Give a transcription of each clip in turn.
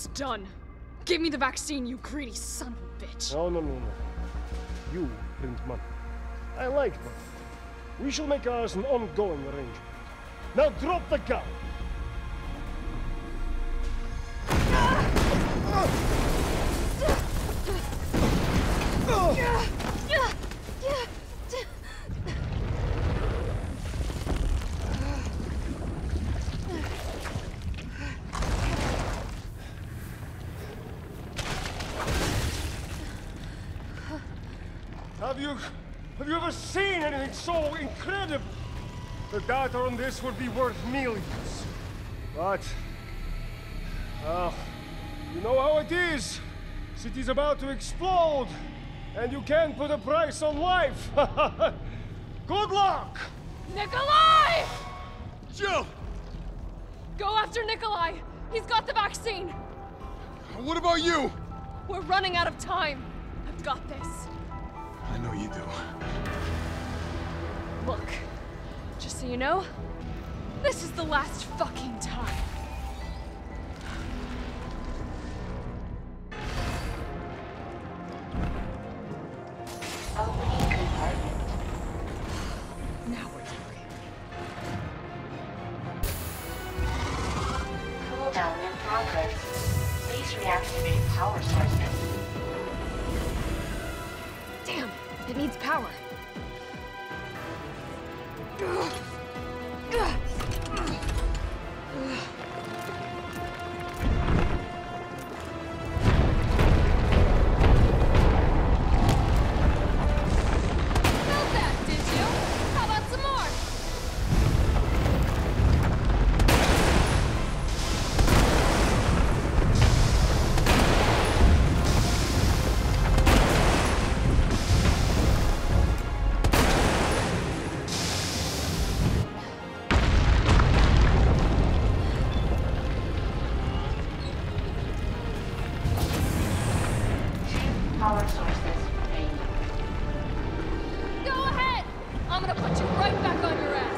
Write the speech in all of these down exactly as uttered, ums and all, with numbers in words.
It's done. Give me the vaccine, you greedy son of a bitch. No, no, no, no. You print money. I like money. We shall make ours an ongoing arrangement. Now drop the gun! Have you... have you ever seen anything so incredible? The data on this would be worth millions. But... well, you know how it is. City's about to explode, and you can't put a price on life. Good luck! Nikolai! Jill! Go after Nikolai! He's got the vaccine! What about you? We're running out of time. I've got this. I know you do. Look, just so you know, this is the last fucking time. Now we're talking. Cooldown in progress. Please reactivate power sources. Damn, it needs power. Ugh. Ugh. Power sources remaining. Go ahead! I'm gonna put you right back on your ass.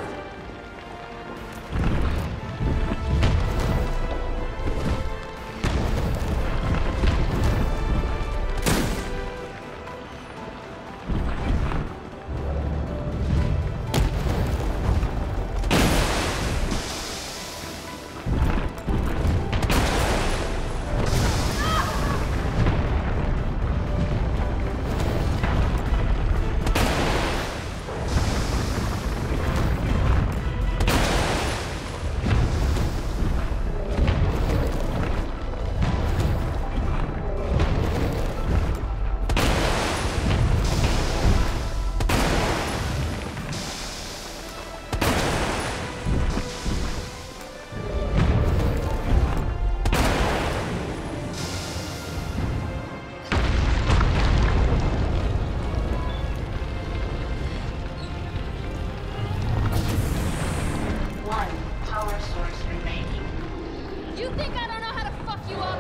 You think I don't know how to fuck you up?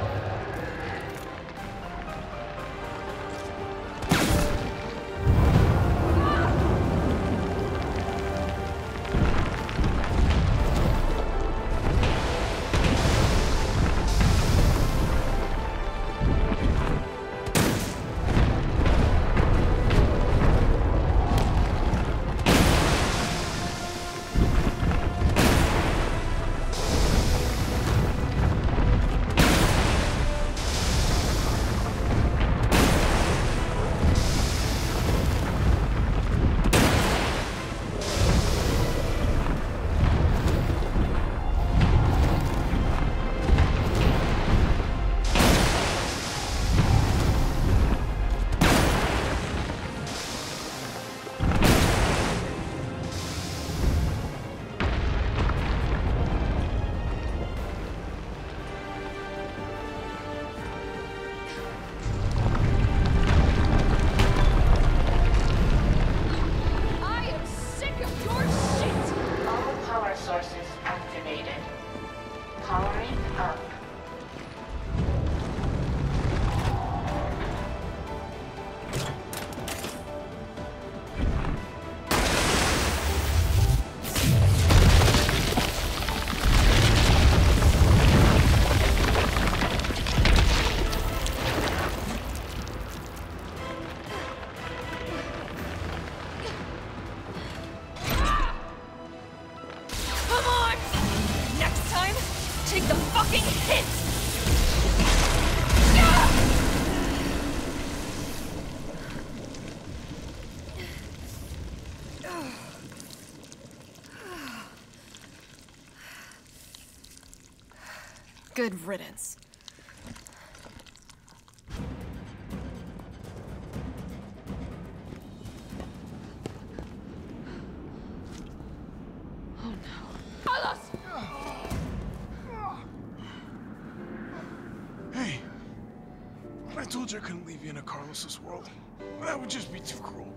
The fucking hit! Good riddance. Oh no. Carlos! Hey, I told you I couldn't leave you in a Carlos's world. That would just be too cruel.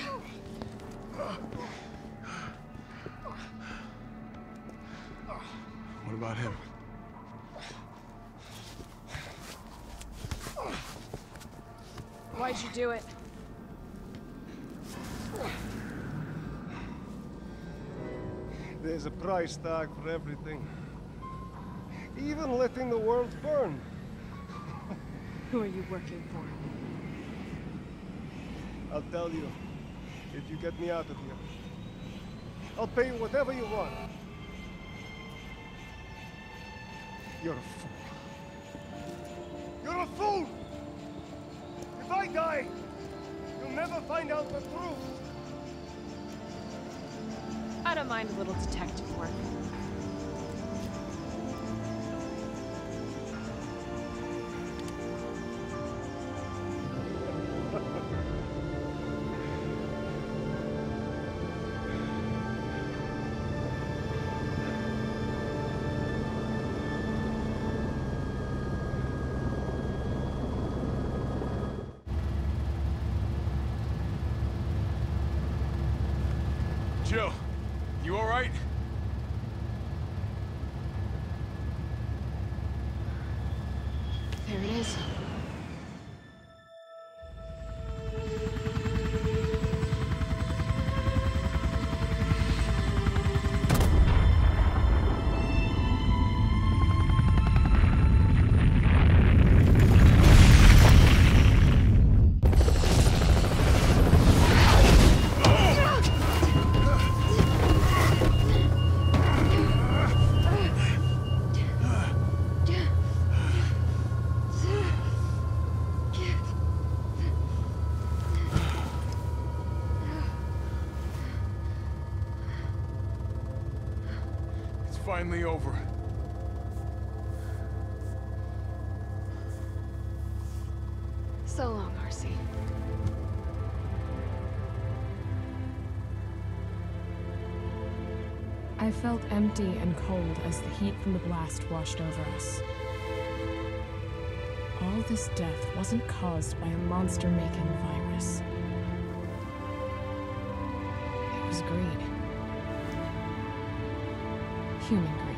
What about him? Why'd you do it? There's a price tag for everything. Even letting the world burn. Who are you working for? I'll tell you, if you get me out of here. I'll pay you whatever you want. You're a fool. You're a fool! If I die, you'll never find out the truth. I don't mind a little detective work. Jill, you all right? There it is. Finally over. So long, R C. I felt empty and cold as the heat from the blast washed over us. All this death wasn't caused by a monster-making virus. It was greed. Human greed.